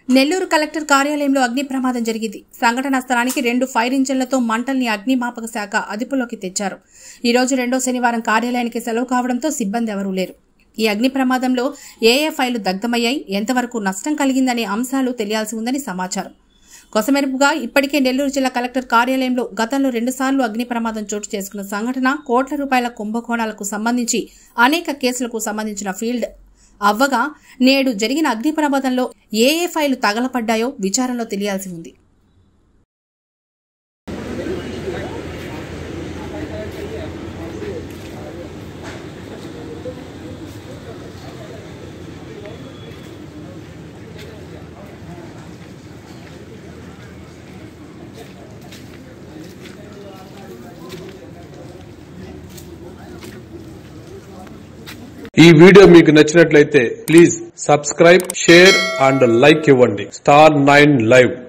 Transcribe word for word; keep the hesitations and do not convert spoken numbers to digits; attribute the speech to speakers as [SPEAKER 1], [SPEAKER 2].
[SPEAKER 1] Nellore collector కార్యాలయంలో అగ్ని ప్రమాదం జరిగింది. సంఘటనా స్థలానికి రెండు ఫైర్ ఇంజన్లతో మంటల్ని అగ్నిమాపక శాఖ అదుపులోకి తెచ్చారు. ఈ రోజు రెండో శనివారం కార్యాలయానికి సెలవు కావడంతో సిబ్బంది ఎవరూ లేరు. ఈ అగ్ని ప్రమాదంలో ఏ ఏ ఫైళ్లు దగ్ధమయ్యాయి, ఎంతవరకు నష్టం కలిగిందనే అంశాలు తెలియాల్సి ఉందని సమాచారం. కొసమెరుపుగా ఇప్పటికే నెల్లూరు జిల్లా కలెక్టర్ కార్యాలయంలో గతంలో రెండుసార్లు అగ్ని ప్రమాదం చోటు చేసుకున్న సంఘటన, కోట్ల రూపాయల కుంభకోణాలకు సంబంధించి అనేక కేసులకు సంబంధించిన ఫీల్డ్ అవ్వగా నేడు జరిగిన అగ్ని ప్రమాదంలో ఏ ఏ ఫైళ్లు తగలపడ్డాయో విచారణలో తెలియాల్సి ఉంది.
[SPEAKER 2] ఈ వీడియో మీకు నచ్చినట్లయితే please subscribe, share and like ఇవ్వండి. Star nine live.